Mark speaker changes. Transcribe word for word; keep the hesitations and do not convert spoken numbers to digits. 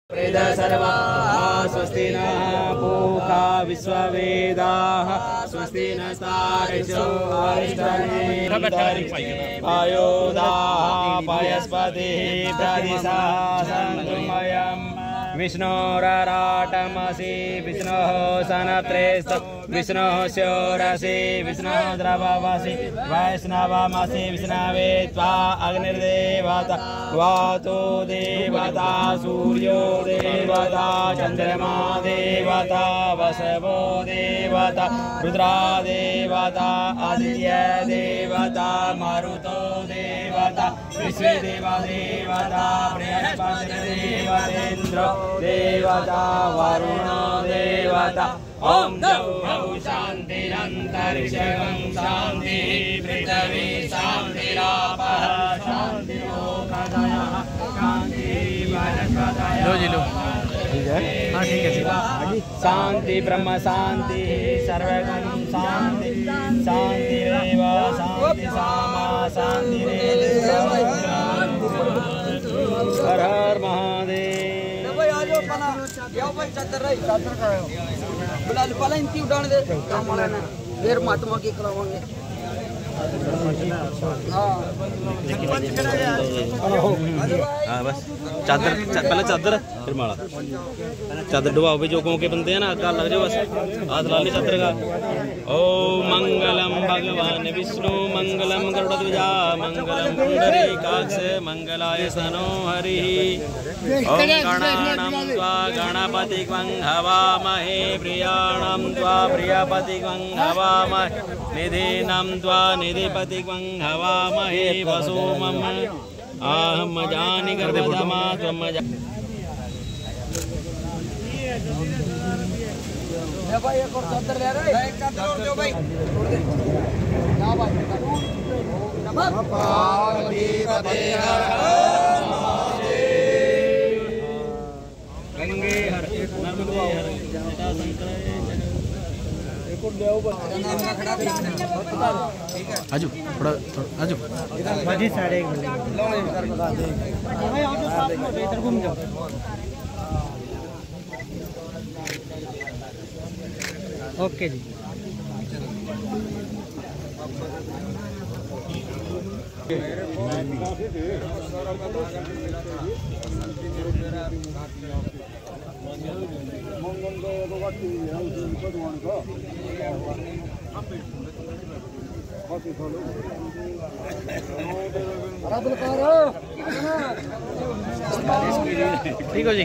Speaker 1: वेद सर्वाः स्वस्ति न पूषा विश्ववेदाः स्वस्ति नस्तार्क्ष्यो अरिष्टनेमिः आयुधाः पयस्पतिः प्रतिशासनमयम् विष्णोराराटमसि विष्णोः सनत्रेस्त विष्णोः शोरसि विष्णोः द्रववसि वैष्णवमसि विष्णवे त्वा अग्निर्देवता वातो देवता सूर्यो देवता चन्द्रमा देवता वसवो देवता रुद्रा देवता आदित्य देवता मारुतो देवता विश्वे देवा देवता बृहस्पतिर्देवतेन्द्रो देवता वरुण देवता ओम द्यौः शान्तिरन्तरिक्षं शान्तिः पृथिवी शान्तिरापः शान्तिरोषधयः शान्तिः वनस्पतयः। लो जी लो ठीक है, हाँ ठीक है। शांति ब्रह्म शांति सर्वगं शांति शांतिरेव शांति सामा शांतिरेव। हर हर महादेव।
Speaker 2: पहले इनकी उड़ान दे फिर महात्मा की करावांगे।
Speaker 1: हाँ बस चादर पहले चादर फिर माला चादर डुबाओ भी जो के बनते हैं ना अकाल लग जाओ बस हाथ ला ले चादर का। ओम मंगलम भगवान विष्णु मंगलम गरुड़ध्वजा मंगलम पुंडरीकाक्ष मंगलाय सनो हरिः। ओम गणानां त्वा गणपतिं हवामहे प्रियाणां त्वा प्रियपतिं हवामहे निधीनां त्वा निधिपतिं हवामहे वसुमम् आहम जानि गर्भधमा त्वं जा।
Speaker 2: भाई एक और चादर ले रहे हैं, एक चादर और दो भाई छोड़ दे ना भाई। नमः पार्वती पते हर हर महादेव।
Speaker 1: गंगे हर नर्मदे हर जटा शंकर एक और देव आजू थोड़ा आजू बाजी साइड एक मिनट भाई आओ साथ में इधर घूम जाओ। ओके जी। ठीक हो जी।